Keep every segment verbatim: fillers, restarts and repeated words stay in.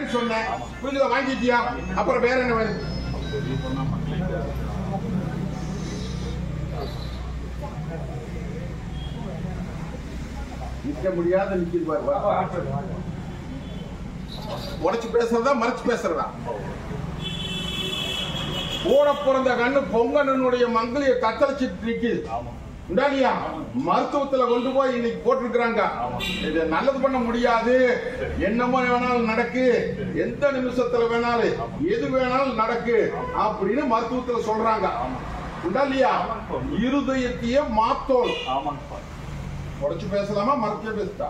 தரேன்னு சொன்னேன். புரிஞ்சுதா? வாங்கிட்டியா? அப்புறம் வேற என்ன வேணும்? நிக்க முடியாத நிக்கிது பாரு. உடைச்சு பேசுறதா மறைச்சு பேசுறதா? கூட பிறந்த கண்ணு பொங்கனுடைய மங்களிய கத்தளிச்சிட்டு நிக்குது. உண்டாலியா? மருத்துவத்துல கொண்டு போய் இன்னைக்கு போட்டிருக்கிறாங்க. இது நல்லது பண்ண முடியாது, என்னமோ வேணாலும் நடக்கு, எந்த நிமிஷத்துல வேணாலும் எது வேணாலும் நடக்கு அப்படின்னு மருத்துவத்துல சொல்றாங்க. உண்டாலியா? இருதயத்தையே மாத்தோம். உடைச்சு பேசலாமா மறைச்சு பேசுதா?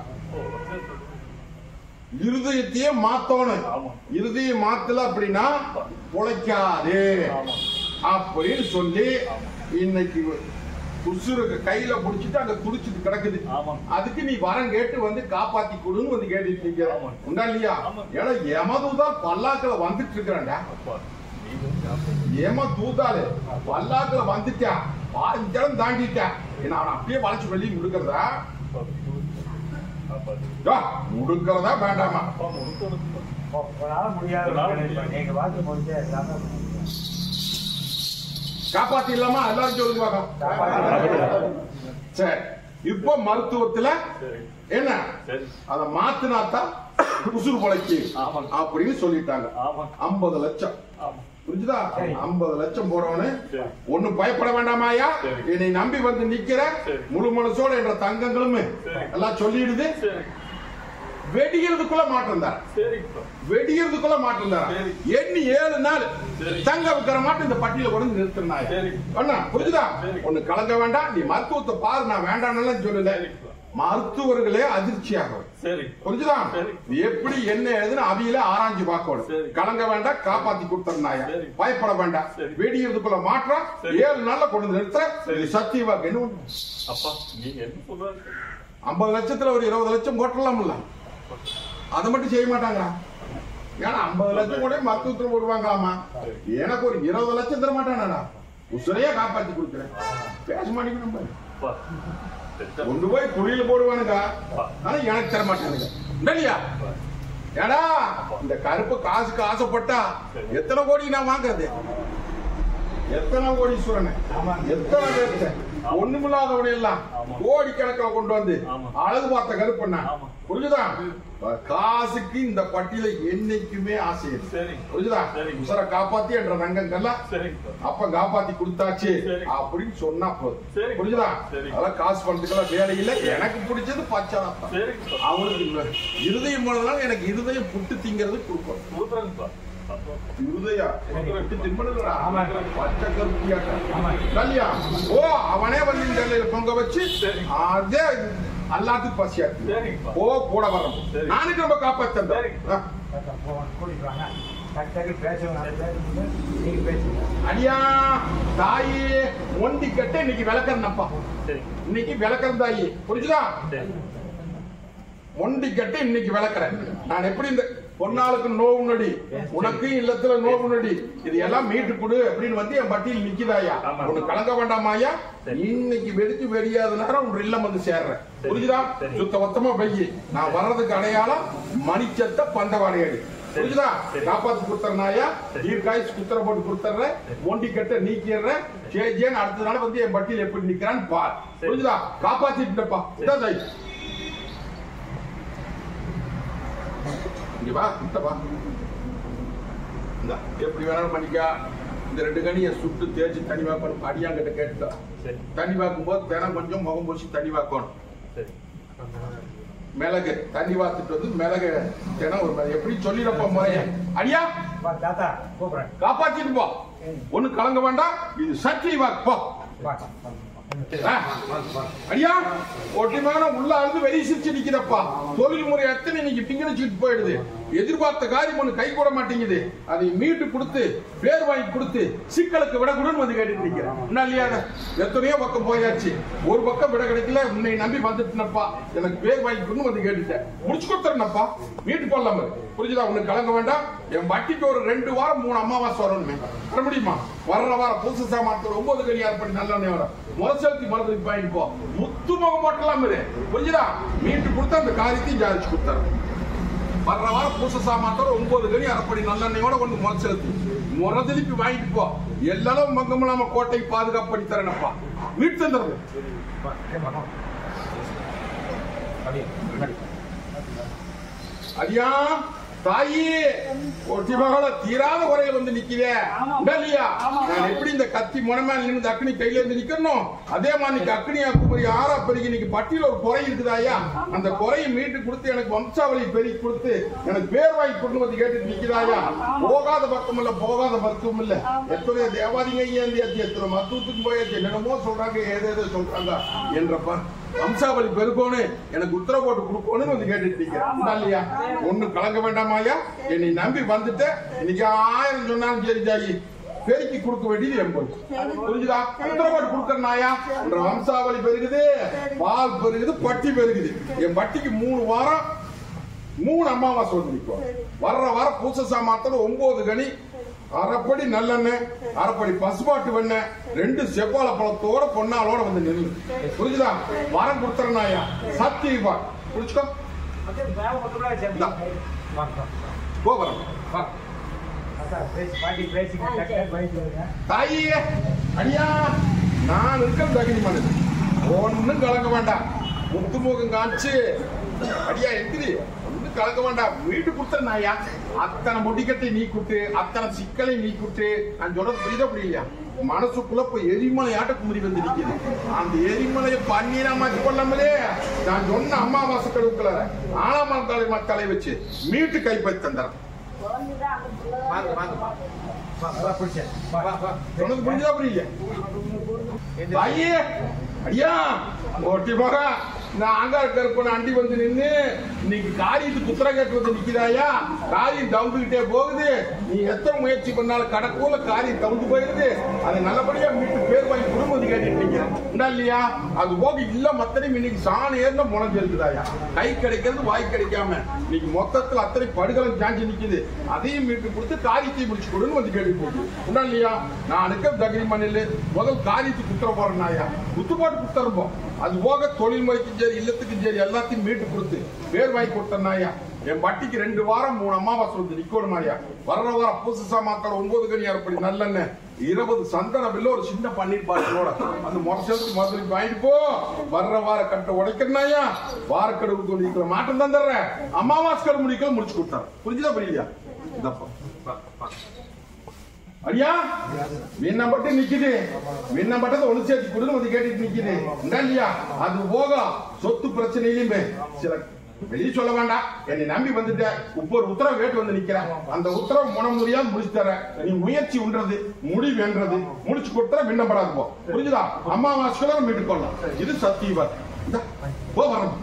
இருதயத்தையே மாத்தோணும். இருதயம் மாத்தல அப்படின்னா உழைக்காது அப்படின்னு சொல்லி இன்னைக்கு உசுருக்கு கையில புடிச்சிட்டு அங்க துடிச்சிட்டு கிடக்குது. அதுக்கு நீ வரம் கேட்டு வந்து காப்பாத்தி கொடுன்னு வந்து கேட்டுட்டு நிக்கிற. உண்டா இல்லையா? ஏன்னா எமதூதால் பல்லாக்களை வந்துட்டு இருக்கிறான்டா. ஏமா தூதாலே பல்லாக்களை வந்துட்டா, பாஞ்சலம் தாண்டிட்டா, என்ன அவன் அப்படியே வளைச்சு வெளியே முடுக்கிறதா முடுக்கிறதா வேண்டாமா? காப்பாத்தி இல்லாம எல்லாரும் சொல்லுவாங்க. சரி, இப்ப மருத்துவத்துல என்ன அத மாத்தினாத்தான் உசுறு பொழைக்கு அப்படின்னு சொல்லிட்டாங்க. ஐம்பது லட்சம் புரிஞ்சுதா? ஐம்பது லட்சம் போறவனு ஒண்ணு பயப்பட வேண்டாமாயா? என்னை நம்பி வந்து நிக்கிற முழு மனசோட என்ற தங்கங்களும் எல்லாம் சொல்லிடுது. வெடிக்கிறதுக்குள்ள மாற்றம் தர, வெடிக்கிறதுக்குள்ள மாற்றம் தர. எண்ணி ஏழு நாள் தங்க வைக்கிற மாட்டு இந்த பட்டியல கொண்டு நிறுத்தினா புரிஞ்சுதா? ஒண்ணு கலங்க வேண்டாம். நீ மருத்துவத்தை பாரு, நான் வேண்டாம் சொல்லல. மருத்துவர்களே அதிர்ச்சியாகும். புரிஞ்சுதா? எப்படி என்ன ஏதுன்னு அவியில ஆராய்ச்சி பார்க்கணும். கலங்க வேண்டாம், காப்பாத்தி கொடுத்தா பயப்பட வேண்டாம். வெடிக்கிறதுக்குள்ள மாற்றம் ஏழு நாள்ல கொண்டு நிறுத்த சத்திய வாக்கு. என்ன அப்பா ஐம்பது லட்சத்துல ஒரு இருபது லட்சம் போட்டலாம்ல, அதை மட்டும் செய்ய மாட்டாங்களா? ஏன்னா ஐம்பது லட்சம் கூட மருத்துவத்தில் போடுவாங்களாமா. எனக்கு ஒரு இருபது லட்சம் தர மாட்டானா? உசுரையா காப்பாத்தி கொடுக்குறேன். பேச மாட்டேங்க, கொண்டு போய் குழியில போடுவானுங்க. ஆனா எனக்கு தர மாட்டானுங்க. இல்லையா? ஏடா இந்த கருப்பு காசுக்கு ஆசைப்பட்டா எத்தனை கோடி நான் வாங்குறது? எத்தனை கோடீஸ்வரன், எத்தனை பேருக்கு ஒண்ணுமில்லாதவனை எல்லாம் கோடி கணக்கில் கொண்டு வந்து அழகு பார்த்த கருப்பண்ணா. புரிஞ்சுதா? காசுக்கு இந்த பட்டியல என்னைக்குமே ஆசை. புரிஞ்சுதா? உசர காப்பாத்தி என்ற ரங்கங்கள்லாம் அப்ப காப்பாத்தி கொடுத்தாச்சு அப்படின்னு சொன்னா போதும். புரிஞ்சுதா? அதெல்லாம் காசு பணத்துக்கெல்லாம் வேலை இல்லை. எனக்கு பிடிச்சது பச்சை அவனுக்கு இருதயம் போனதுனால எனக்கு இருதயம் புட்டு திங்கிறது கொடுப்போம். ஓ அவனே வந்து பொங்க வச்சு அதே எல்லாத்துக்கும் பசியாச்சு. ஓ கூட வரோம், நானுக்கு ரொம்ப காப்பாத்தேன். அடியா தாயி ஒண்டி கட்ட இன்னைக்கு விளக்கறப்பா, இன்னைக்கு விளக்கற தாயி. புரிஞ்சுதா? ஒண்டி கட்ட இன்னைக்கு விளக்குறேன். நான் எப்படி இந்த பொன்னாளுக்கு நோவு நடி, உனக்கு இல்லத்துல நோவு நடி, இது எல்லாம் மீட்டு கொடு அப்படின்னு வந்து என் பட்டியல் நிக்குதாயா? ஒண்ணு கலங்க வேண்டாமாயா? இன்னைக்கு வெடிச்சு வெடியாத நேரம் உன் இல்லம் வந்து சேர்றேன். புரிஞ்சுதா? சுத்த மொத்தமா பையி நான் வர்றதுக்கு அடையாளம் மணிச்சத்த பந்தவாடையடி. புரிஞ்சுதா? காப்பாத்து கொடுத்தறனாயா? தீர்க்காய்ச்சி குத்தர போட்டு கொடுத்துற, ஒண்டி கட்ட நீக்கிடுற. சேஜேன்னு அடுத்த நாள் வந்து என் பட்டியல் எப்படி நிக்கிறான்னு பார். புரிஞ்சுதா? காப்பாத்திட்டுப்பா. இதான் தாய் எப்படி வேணாலும் பண்ணிக்கா. இந்த ரெண்டு கனியை சுட்டு தேய்ச்சி தண்ணி வாக்கணும். அடியாங்கிட்ட கேட்டுட்டா தண்ணி வாக்கும் போது தினம் கொஞ்சம் முகம் பூசி தண்ணி வாக்கணும். மிளகு தண்ணி வாத்துட்டு வந்து மிளகு தினம் ஒரு எப்படி சொல்லிடப்போ முறைய அடியா காப்பாத்திட்டு போ. ஒண்ணு கலங்க வேண்டாம். இது சட்னி வாக்கு போ. அடியா ஒட்டிமான உள்ள இருந்து வெளியே சிரிச்சு நிக்கிறப்பா. தொழில் முறை எத்தனை இன்னைக்கு பிங்கடிச்சுட்டு போயிடுது. எதிர்பார்த்த காரியம் ஒண்ணு கை கூட மாட்டேங்குது. அதை மீட்டு கொடுத்து பேர் வாங்கி கொடுத்து சிக்கலுக்கு விடக்கூடாதுன்னு வந்து கேட்டுட்டு நிக்கிறேன். இல்லையா? எத்தனையோ பக்கம் போயாச்சு, ஒரு பக்கம் விட கிடைக்கல. உன்னை நம்பி வந்துட்டுனப்பா, எனக்கு பேர் வாங்கி கொடுன்னு வந்து கேட்டுட்டேன். முடிச்சு கொடுத்துறேன்ப்பா, மீட்டு போடலாம். புரிஞ்சுதா? உனக்கு கலங்க வேண்டாம். என் வட்டிக்கு ஒரு ரெண்டு வாரம் மூணு அமாவாசை வரணுமே, வர முடியுமா? வர்ற வாரம் புதுசு சாமான் ஒன்பது கனியார் பண்ணி நல்ல வரும். முதல் மருந்து வாங்கிட்டு போ. முத்து முகம் போட்டலாம். புரிஞ்சுதா? மீட்டு கொடுத்து அந்த காரியத்தையும் ஜாதிச்சு கொடுத்தாரு. வர்ற வாரம் பூச சாமாத்தோட ஒன்பது கனி அரைப்படி நல்லெண்ணெயோட கொண்டு முறை செலுத்து முறை திருப்பி வாங்கிட்டு போ. எல்லாரும் மங்கமலாம கோட்டை பாதுகாப்பு பண்ணி தரேனப்பா. வீட்டு தந்துடுறேன். அடியா தாயி ஒட்டி மகள தீராத குறையில வந்து நிக்கிறே இல்லையா? நான் எப்படி இந்த கத்தி முனமேல நின்று அக்னி கையில இருந்து நிக்கணும், அதே மாதிரி அக்னியா குமரி ஆறா பெருகி இன்னைக்கு பட்டியல ஒரு குறை இருக்குதாயா? அந்த குறையை மீட்டு கொடுத்து எனக்கு வம்சாவளி பெருகி கொடுத்து எனக்கு பேர் வாங்கி கொண்டு வந்து கேட்டு நிக்கிறாயா? போகாத பக்கம் இல்ல, போகாத மருத்துவம் இல்ல. எத்தனை தேவாதிங்க ஏந்தியாச்சு, எத்தனை மருத்துவத்துக்கு போயாச்சு, என்னென்னமோ சொல்றாங்க, ஏதேதோ சொல்றாங்க என்றப்பா வம்சாவளி பெருக்கோன்னு எனக்கு உத்தரவு போட்டு கொடுக்கணும்னு வந்து கேட்டுட்டு நிக்கிறேன் இல்லையா? ஒண்ணு கலங்க வேண்டாமாயா? என்னை நம்பி வந்துட்டு இன்னைக்கு ஆயிரம் சொன்னாலும் சரி ஜாயி பெருக்கி கொடுக்க வேண்டியது என் பொறுப்பு. புரிஞ்சுதா? உத்தரவு போட்டு கொடுக்கறனாயா என்ற வம்சாவளி பெருகுது, பால் பெருகுது, பட்டி பெருகுது. என் பட்டிக்கு மூணு வாரம் மூணு அமாவாசை வந்து நிற்கும். வர்ற வாரம் பூச சாமாத்தோட ஒன்பது கனி அரைப்படி நல்லெண்ணெய், அரைப்படி பசுபாட்டு வெண்ணெய், ரெண்டு செவ்வாழை பழத்தோட பொன்னாலோட வந்து நில்லு. புரிஞ்சுதா? வரம் கொடுத்துறனாயா சத்தியப்பா. புரிச்சுக்கோ. போறோம் தாயி அடியா நான் இருக்க தகுதி மனது ஒன்னும் கலங்க வேண்டாம். முத்துமுகம் காமிச்சு அடியா எந்திரி, ஒன்னும் கலக்க வேண்டாம். வீட்டு கொடுத்தனாயா அத்தனை முடிக்கட்டை நீ குட்டு, அத்தனை சிக்கலை நீ குட்டு. நான் சொல்றது புரியுதா புரியலையா? மனசுக்குள்ள போய் எரிமலை ஆட்ட குமரி வந்து நிக்குது. அந்த எரிமலையை பன்னீரா மாற்றி கொள்ளாமலே நான் சொன்ன அம்மாவாசை கழுவுக்குள்ள ஆனாமல் தலை தலை வச்சு மீட்டு கைப்பற்றி தந்தேன். சொன்னது புரிஞ்சதா புரியல? ஐயே அடியா ஒட்டி போக நான் அங்கார கருப்பன அண்டி வந்து நின்று இன்னைக்கு காரியத்துக்கு உத்தர கேட்டு வந்து நிக்கிறாயா? காரியம் தவுந்துகிட்டே போகுது. நீ எத்தனை முயற்சி பண்ணாலும் கடக்கூல காரியம் தவுந்து போயிருது. அது நல்லபடியா மீட்டு பேர் வாங்கி குடும்பம் கேட்டுட்டு நிக்கிறேன் இல்லையா? அது போக இல்ல மத்தனையும் இன்னைக்கு சாணி ஏர்ந்த முளைஞ்சு இருக்குதாயா? கை கிடைக்கிறது வாய் கிடைக்காம இன்னைக்கு மொத்தத்துல அத்தனை படுகளும் சாஞ்சி நிக்குது. அதையும் மீட்டு கொடுத்து காரியத்தையும் முடிச்சு கொடுன்னு வந்து கேட்டு போகுது உண்டா இல்லையா? நான் அனுக்க தகுதி மண்ணில் முதல் காரியத்துக்கு குத்துற போறேன்னாயா குத்து போட்டு குத்துறப்போம். அது போக தொழில் முறைக்கும் சரி இல்லத்துக்கும் சரி எல்லாத்தையும் மீட்டு கொடுத்து பேர் வாங்கி கொடுத்தனாயா என் பட்டிக்கு ரெண்டு வாரம் மூணு அமாவாசை வந்து நிக்கணுமாயா? வர்ற வாரம் பூசா மாத்திர ஒன்பது கனி அரைப்படி நல்லெண்ணெய், இருபது சந்தன பில்ல ஒரு சின்ன பன்னீர் பாட்டிலோட அந்த முறைச்சலுக்கு மதுரைக்கு வாங்கிட்டு போ. வர்ற வார கட்டை உடைக்கிறனாயா வாரக்கடவுக்கு முடிக்கல மாற்றம் தான் தர்றேன். அமாவாசை கடை முடிக்கல முடிச்சு கொடுத்தாரு. புரிஞ்சுதா புரியலையா? அடியா மீன பட்டு நிக்குது, மீன பட்டதை ஒண்ணு சேர்த்து கொடுன்னு வந்து கேட்டுட்டு நிக்குது இல்லையா? அது போக சொத்து பிரச்சனையிலுமே சில வெளியே சொல்ல வேண்டாம். என்னை நம்பி வந்துட்ட இப்ப ஒரு உத்தரவு கேட்டு வந்து நிக்கிறேன். அந்த உத்தரவு முனமுறையா முடிச்சு தர. நீ முயற்சி உண்றது முடிவு என்றது முடிச்சு கொடுத்தா விண்ணப்படாது போ. புரிஞ்சுதா? அம்மாவாசை மீட்டு கொள்ளலாம். இது சத்தியவர் போ வரும்.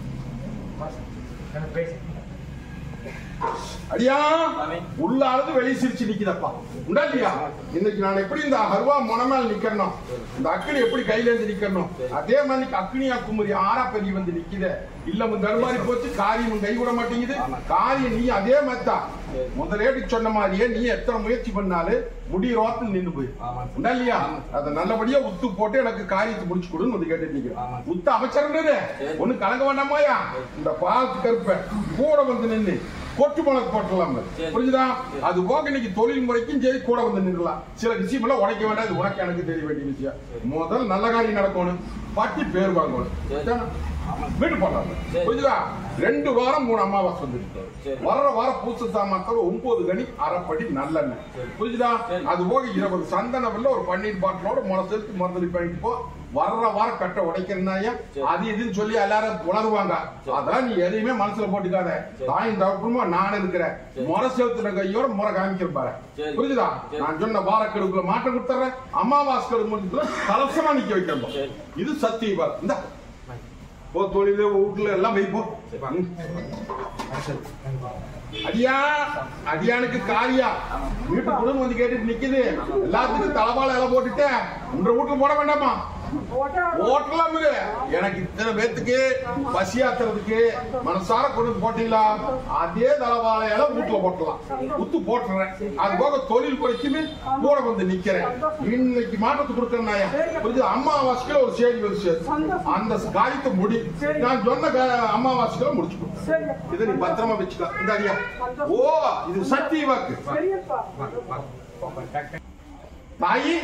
அடியா உள்ளானது வெளியே சிரிச்சு நிக்குதப்பா உண்டா இல்லையா? இன்னைக்கு நான் எப்படி இந்த அருவா முனமேல் நிக்கணும், இந்த அக்னி எப்படி கையில இருந்து நிக்கணும், அதே மாதிரி அக்னியா குமரி ஆறா பெரிய வந்து நிக்குது. இல்ல தருமாறி போச்சு, காரியம் கை விட மாட்டேங்குது. காரியம் நீ அதே மாதிரிதான் முதலேட்டு சொன்ன மாதிரியே நீ எத்தனை முயற்சி பண்ணாலும் முடிய ரோத்தில் நின்று போய் உண்டா இல்லையா? அதை நல்லபடியா உத்து போட்டு எனக்கு காரியத்தை முடிச்சு கொடுன்னு வந்து கேட்டு நிக்கிறேன். உத்து அமைச்சர்ன்றது ஒண்ணு கலங்க வேண்டாமாயா? இந்த பாலத்து கருப்ப கூட வந்து நின்று கொட்டு பணக்கு போட்டலாம். புரிஞ்சுதா? அது போக இன்னைக்கு தொழில் முறைக்கும் சரி கூட வந்து நின்றுலாம். சில விஷயம் எல்லாம் உடைக்க வேண்டாம். இது உனக்கு எனக்கு தெரிய வேண்டிய விஷயம். முதல் நல்ல காரியம் நடக்கணும், பட்டி பேர் வாங்கணும், வீட்டு போடலாம். புரிஞ்சுதா? ரெண்டு வாரம் மூணு அமாவாசை வந்துருக்கு. வர்ற வாரம் பூச சாமாத்தோட ஒன்பது கனி அரைப்படி நல்லெண்ணெய். புரிஞ்சுதா? அது போக இருபது சந்தன பில்ல ஒரு பன்னீர் பாட்டிலோட முறை சேர்த்து மருந்து பண்ணிட்டு போ. வர்ற வாரம் கட்டை உடைக்கிறனாயா அது இதுன்னு சொல்லி எல்லாரும் உணர்வாங்க. அதான் நீ எதையுமே மனசுல போட்டுக்காத. தாயும் தகப்பனுமா நான் இருக்கிறேன். முறை செலுத்துற கையோட முறை காமிக்கிறேன் பாரு. புரிஞ்சுதா? நான் சொன்ன வாரக்கெடுக்குள்ள மாற்றம் கொடுத்துறேன். அமாவாசை கெடுக்குள்ள கலசமா நிக்க வைக்கிறோம். இது சத்தியம். இந்த தொழில வீட்டுல எல்லாம் வைப்போம். அடியா அடியானுக்கு காரியா வீட்டு குடும்பம் வந்து கேட்டுட்டு நிக்குது. எல்லாத்துக்கும் தலைவாழ இலை போட்டுட்டு உன்ற வீட்டுல போட வேண்டாமா? ஓட்டலாம் எனக்கு இத்தனை பேத்துக்கு பசி ஆத்துறதுக்கு மனசார கொண்டு போட்டீங்களா அதே தலவாழையால வீட்டுல போட்டலாம் குத்து போட்டுறேன் அது போக தொழில் குறைக்குமே கூட வந்து நிக்கிறேன் இன்னைக்கு மாற்றத்தை கொடுக்கறேன் புரிஞ்சு அம்மாவாசைக்குள்ள ஒரு சேரி வருஷம் அந்த காரியத்தை முடி நான் சொன்ன அம்மாவாசைக்குள்ள முடிச்சு கொடுத்தேன் இதை நீ பத்திரமா வச்சுக்கலாம் இந்த அடியா ஓ இது சத்திய வாக்கு தாயி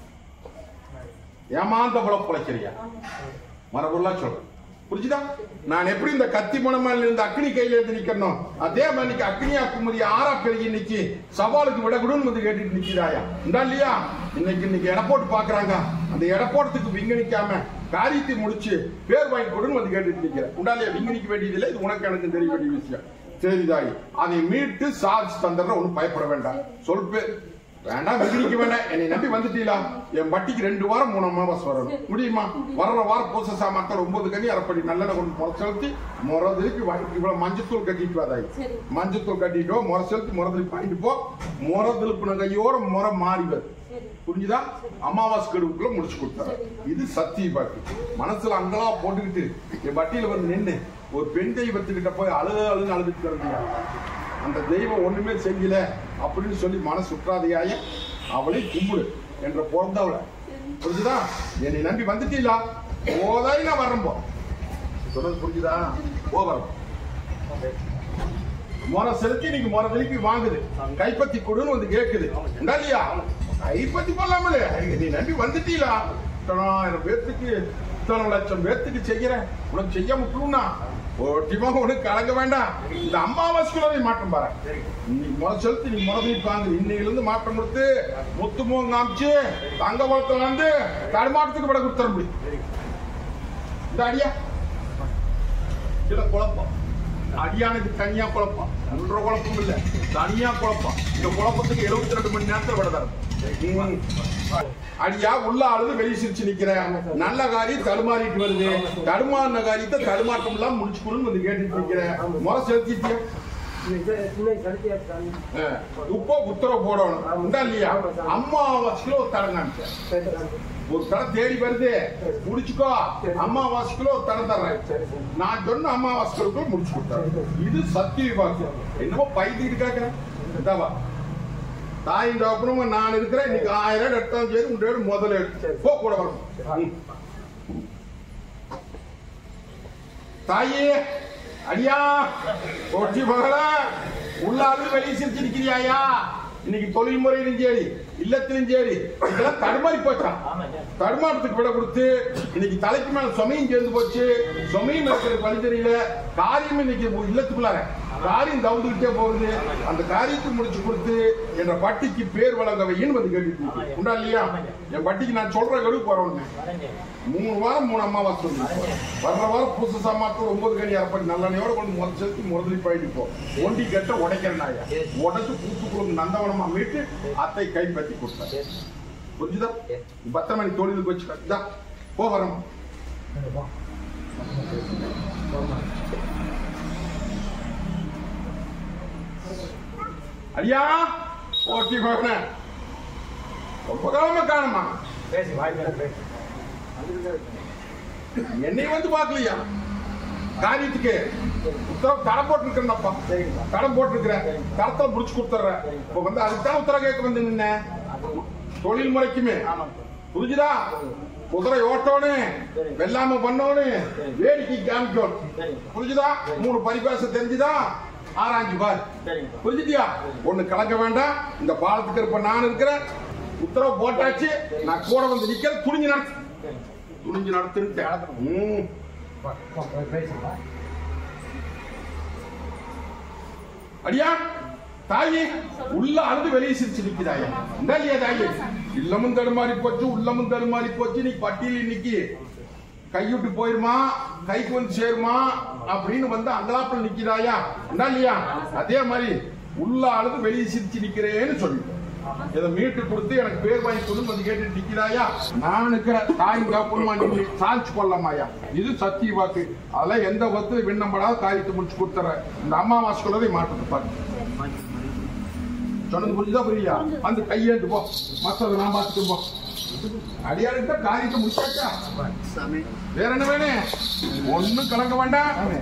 ஏமாந்த போல பிழைக்கிறியா மரபுல்லா சொல்றேன் புரிஞ்சுதா நான் எப்படி இந்த கத்தி மணமால இருந்து அக்னி கையில இருந்து நிக்கணும் அதே மாதிரி அக்னியா குமரி ஆறா பெருகி இன்னைக்கு சவாலுக்கு விடக்கூடும் வந்து கேட்டுட்டு நிக்கிறாயா இந்தா இல்லையா இன்னைக்கு இன்னைக்கு எடை போட்டு பாக்குறாங்க அந்த எடை போட்டத்துக்கு விங்கணிக்காம காரியத்தை முடிச்சு பேர் வாங்கி கொடுன்னு வந்து கேட்டுட்டு நிக்கிறேன் உண்டாலியா விங்கணிக்க வேண்டியதில்லை இது உனக்கு எனக்கு தெரிய வேண்டிய விஷயம் சரிதாயி அதை மீட்டு சார்ஜ் தந்துடுற ஒன்னும் பயப்பட வேண்டாம் சொல் பேர் வேண்டாம் விகிரிக்க வேண்டாம் என்னை நம்பி வந்துட்டீங்களா என் பட்டிக்கு ரெண்டு வாரம் மூணு மாசம் வரணும் முடியுமா வர்ற வாரம் பூச சாமான்கள் ஒன்பது கனி அரைப்படி நல்லெண்ணெய் கொண்டு முறை செலுத்தி முறை திருப்பி இவ்வளவு மஞ்சத்தூள் கட்டிட்டு வாதாய் மஞ்சத்தூள் கட்டிட்டோ முறை செலுத்தி முறை திருப்பி வாங்கிட்டு போ முறை திருப்பின கையோட முறை மாறிவது புரிஞ்சுதா அமாவாசை கெடுவுக்குள்ள முடிச்சு கொடுத்தாரு இது சத்திய பாட்டு மனசுல அங்கலா போட்டுக்கிட்டு என் பட்டியில வந்து நின்று ஒரு பெண் தெய்வத்துக்கிட்ட போய் அழுது அழுது அழுதுட்டு கிடந்தியா அந்த தெய்வம் ஒண்ணுமே செய்யல அப்படின்னு சொல்லி மனசு சுற்றாதையாய அவளை கும்பிடு என்ற பிறந்தவள புரிஞ்சுதா என்னை நம்பி வந்துட்டீங்களா போதாய் நான் வரேன் போ சொன்னது புரிஞ்சுதா போ வரோம் முறை செலுத்தி நீங்க முறை திருப்பி வாங்குது கைப்பத்தி கொடுன்னு வந்து கேக்குது இல்லையா கைப்பத்தி போடலாமலே நீ நம்பி வந்துட்டீங்களா இத்தனாயிரம் பேர்த்துக்கு இத்தனை லட்சம் பேர்த்துக்கு செய்யறேன் உனக்கு செய்ய முட்டுனா ஒட்டிமாக உனக்கு கலங்க வேண்டாம் இந்த அம்மாவாசைக்குள்ளதை மாற்றம் பாரு நீ முறை செலுத்தி நீ முறை திருப்பி வாங்குது இன்னையில இருந்து மாற்றம் கொடுத்து முத்து முகம் காமிச்சு தங்க குளத்துல வந்து தடுமாட்டத்துக்கு விட கொடுத்துற முடியும் இந்த அடியா சில குழப்பம் அடியானுக்கு தனியா குழப்பம் ஒன்றரை குழப்பம் இல்ல தனியா குழப்பம் இந்த குழப்பத்துக்கு எழுபத்தி ரெண்டு மணி நேரத்தில் விட தரும் அடியா உள்ள ஆளுது வெளியே சிரிச்சு நிக்கிறேன் நல்ல காரியம் தடுமாறிட்டு வருது தடுமாறின காரியத்தை தடுமாற்றம் எல்லாம் முடிச்சு கொடுன்னு வந்து கேட்டுட்டு நிக்கிறேன் முறை செலுத்திட்டியா இப்போ உத்தரவு போடணும் இல்லையா அம்மாவாசைக்குள்ள ஒரு தடம் காமிச்சேன் ஒரு தடம் தேடி வருது முடிச்சுக்கோ அம்மாவாசைக்குள்ள ஒரு தடம் தர்றேன் நான் சொன்ன அம்மாவாசைக்குள்ள முடிச்சு கொடுத்தேன் இது சத்திய வாக்கியம் என்னமோ பைத்திட்டு கேட்கிறேன் தாயின் டாக்டரும் நான் இருக்கிறேன் இன்னைக்கு ஆயிரம் எட்டாம் தேதி உங்களோட முதல்ல எடுத்து போ கூட வரும் தாயே அடியா ஒட்டி மகள உள்ளாது வெளியே சிரிச்சிருக்கிறியாயா இன்னைக்கு தொழில் முறையிலும் சரி இல்லத்திலும் சரி இதெல்லாம் தடுமாறி போச்சான் தடுமாற்றத்துக்கு விட கொடுத்து இன்னைக்கு தலைக்கு மேல சுமையும் சேர்ந்து போச்சு சுமையும் இருக்கிற வழி தெரியல காரியம் இன்னைக்கு இல்லத்துக்குள்ளார காரியம் தவுந்துகிட்டே போகுது அந்த காரியத்தை முடிச்சு கொடுத்து என்ற பட்டிக்கு பேர் வழங்கவைன்னு வந்து கேட்டுட்டு உண்டா இல்லையா என் பட்டிக்கு நான் சொல்ற கடுப்பு வரணும் மூணு வாரம் மூணு அம்மாவாசை வர்ற வாரம் பூச சாமான்கள் ஒன்பது கனி அரைப்படி நல்லெண்ணையோட கொண்டு முறை செலுத்தி முதலி போயிட்டு போ ஒண்டி கட்ட உடைக்கிறேன் நாயா உடச்சு பூத்துக்குள்ள நந்தவனமா மீட்டு அத்தை கைப்பற்றி கொடுத்தேன் புரிஞ்சுதா பத்து மணி தொழிலுக்கு வச்சு போ வரோம் அடியா ஓட்டி போன ரொம்ப காலமா காணுமா என்னை வந்து பாக்கலையா காரியத்துக்கு உத்தரவு தடை போட்டுருக்கேன்ப்பா தடம் போட்டிருக்கிறேன் தடத்துல முடிச்சு கொடுத்துறேன் இப்ப வந்து அதுக்குதான் உத்தரவு கேட்க வந்து நின்ன தொழில் முறைக்குமே புரிஞ்சுதா குதிரை ஓட்டோன்னு வெள்ளாம பண்ணோன்னு வேடிக்கை காமிக்கணும் புரிஞ்சுதா மூணு பரிபாசம் தெரிஞ்சுதா ஆராய்ஞ்சு பார் புரிஞ்சுட்டியா ஒண்ணு கலக்க வேண்டாம் இந்த பாலத்துக்கு இருப்ப நான் இருக்கிறேன் உத்தரவு போட்டாச்சு நான் கூட வந்து நிக்கிறேன் துணிஞ்சு நடத்து துணிஞ்சு நடத்துன்னு அடியா தாயே உள்ள அழுது வெளியே சிரிச்சு நிக்கிறாயா இல்லையா தாயே இல்லமும் தடுமாறி போச்சு உள்ளமும் தடுமாறி போச்சு நீ பட்டியல் இன்னைக்கு கைவிட்டு போயிருமா கைக்கு வந்து சேருமா அப்படின்னு வந்து அங்கலாப்பில் நிக்கிறாயா இல்லையா அதே மாதிரி உள்ள அழுது வெளியே சிரிச்சு நிக்கிறேன்னு சொல்லிட்டு இதை மீட்டு கொடுத்து எனக்கு பேர் வாங்கி கொடுத்து வந்து கேட்டு நிக்கிறாயா நான் இருக்கிற தாயும் காப்புமா நீ சாய்ச்சு கொள்ளமாயா இது சத்திய வாக்கு அதெல்லாம் எந்த வத்து விண்ணப்படாத காரியத்தை முடிச்சு கொடுத்துற இந்த அம்மாவாசைக்குள்ளதை மாற்றத்தை பாரு சொன்னது புரிஞ்சுதா புரியா வந்து கையேந்து போ மற்றது நான் பார்த்துட்டு போ அடியாளுக்கு காரியத்தை முடிச்சாச்சா? வேற என்ன வேணும்? ஒண்ணும் கலங்க வேண்டாம்.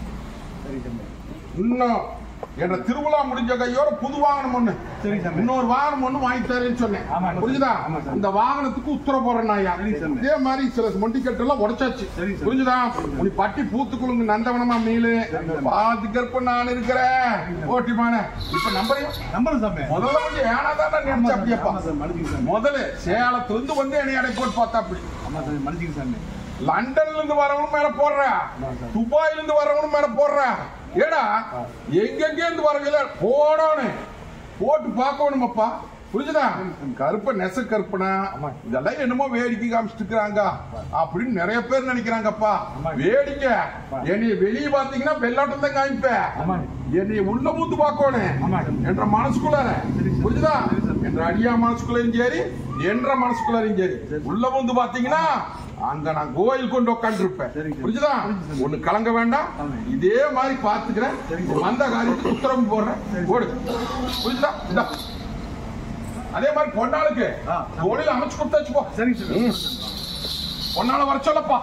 இன்னும் என்ற திருவிழா முடிஞ்ச கையோட புது வாகனம் ஒண்ணு, இன்னொரு வாகனம் ஒண்ணு வாங்கி தரேன்னு சொன்னேன். புரிஞ்சுதா? இந்த வாகனத்துக்கு உத்தரவு போறேன். இதே மாதிரி சில மொண்டிக்கட்டு எல்லாம் உடைச்சாச்சு. புரிஞ்சுதா? உனி பட்டி பூத்துக்குழுங்க நந்தவனமா மீளு பாத்துக்கிறப்ப நான் இருக்கிறேன். ஓட்டிமான இப்ப நம்பரையும் நம்பரும் சாமி. முதல்ல வந்து ஏனாதான் நினைச்சா அப்படியப்பா. முதல்ல சேலத்துல இருந்து வந்து என்னை அடை போட்டு பார்த்தா அப்படி. மனுஷங்க சாமி லண்டன்ல இருந்து வரவனும் மேல போடுற, துபாயில இருந்து வரவனும் மேல போடுற. ஏடா எங்கெங்க இருந்து வரவில்லை போடணும், போட்டு பார்க்கணுமப்பா. புரிஞ்சுதா? கருப்ப நெச கருப்பனா இதெல்லாம் என்னமோ வேடிக்கை காமிச்சிட்டு இருக்கிறாங்க அப்படின்னு நிறைய பேர் நினைக்கிறாங்கப்பா. வேடிக்கை என்னைய வெளியே பாத்தீங்கன்னா வெள்ளாட்டம் தான் காமிப்பேன். என்னைய உள்ள மூத்து பார்க்கணும் என்ற மனசுக்குள்ள. புரிஞ்சுதா? என்ற அடியா மனசுக்குள்ளையும் சரி, என்ற மனசுக்குள்ளையும் சரி, உள்ள மூந்து பாத்தீங்கன்னா அங்க நான் கோயில் கொண்டு உட்காந்து இருப்பேன். புரிஞ்சுதா? ஒண்ணு கலங்க வேண்டாம். இதே மாதிரி பாத்துக்கிறேன். வந்த காரியத்துக்கு உத்தரவு போடுறேன். போடு. புரிஞ்சுதா? இந்த அதே மாதிரி பொன்னாளுக்கு தொழில் அமைச்சு கொடுத்தாச்சு போ. சரி சரி. பொன்னால வர சொல்லப்பா.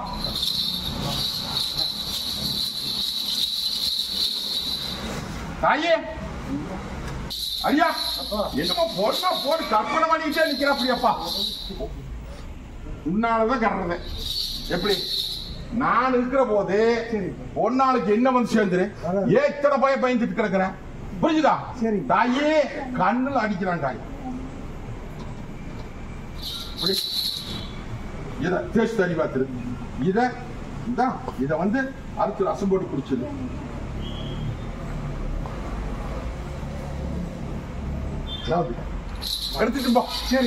தாயே ஐயா என்னமோ பொண்ணா போட்டு கற்பனை பண்ணிக்கிட்டே நிக்கிறாப்படியாப்பா. உன்னாலதான் கர்றது. எப்படி நான் இருக்கிற போது பொன்னாளுக்கு என்ன வந்து சேர்ந்துரு ஏன் இத்தனை பய பயந்துட்டு கிடக்குற? புரிஞ்சுதா? தாயே கண்ணுல அடிக்கிறான் தாய். இத தேய்ச்சி தண்ணி பார்த்துரு. இத இத வந்து அறுத்து ரசம் போட்டு குடிச்சது. எடுத்துட்டு போ. சரி.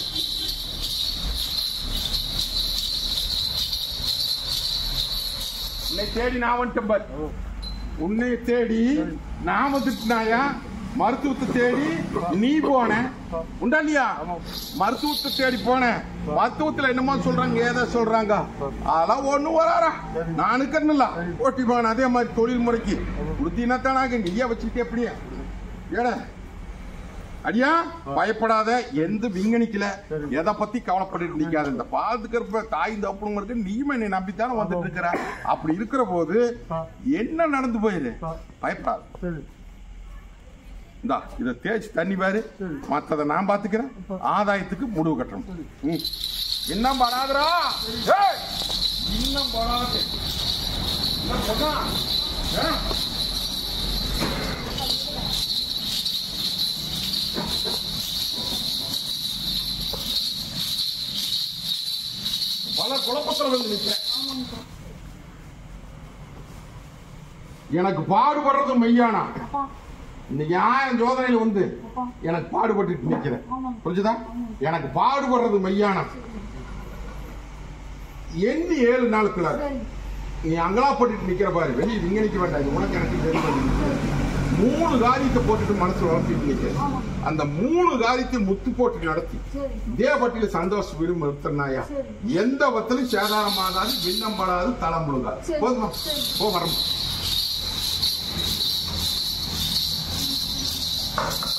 உன்னை தேடி நான் வந்துட்டேன் பார். உன்னை தேடி நாம திட்டினாயா? மருத்துவத்தை தேடி நீ போன உண்டா இல்லையா? மருத்துவத்தை தேடி போன மருத்துவத்துல என்னமோ சொல்றாங்க, ஏதோ சொல்றாங்க. அதெல்லாம் ஒண்ணு வராரா நான் இருக்கல ஓட்டி போன. அதே மாதிரி தொழில் முறைக்கு உறுதினா தானாக நீயா வச்சுக்கிட்டே எப்படியா? ஏட அடியா பயப்படாத, எந்த விங்கணிக்கல, எதை பத்தி கவலைப்பட்டு நிக்காது. இந்த பாதுகாப்பு தாய் தப்புங்கிறது நீமே என்னை நம்பித்தானே வந்துட்டு இருக்கிற. அப்படி இருக்கிற போது என்ன நடந்து போயிரு, பயப்படாது. இந்தா இதை தேய்ச்சி தண்ணி பாரு, மற்றதை நான் பாத்துக்கிறேன். ஆதாயத்துக்கு முடிவு கட்டணும். இன்னும் படாதரா, இன்னும் படாது. பல குழப்பத்தில் வந்து நிற்கிறேன். எனக்கு பாடுபடுறது மெய்யானா இந்த நியாயம் சோதனையில் வந்து எனக்கு பாடுபட்டு நிற்கிறேன். புரிஞ்சுதா? எனக்கு பாடுபடுறது மெய்யானா எண்ணி ஏழு நாளுக்குள்ள நீ அங்கலாப்பட்டு நிக்கிற பாரு. வெளியே நீங்க நிக்க வேண்டாம், உனக்கு எனக்கு தெரியும். மூணு காரியத்தை போட்டுட்டு மனசு வளர்த்திட்டு நிக்க. அந்த மூணு காரியத்தை முத்து போட்டு நடத்தி தேவப்பட்டியில சந்தோஷம் விரும்ப நிறுத்தினாயா எந்த வத்திலும் சேதாரமாகாது, விண்ணம் படாது, தளம் முழுகாது. போதுமா? போ வரும்.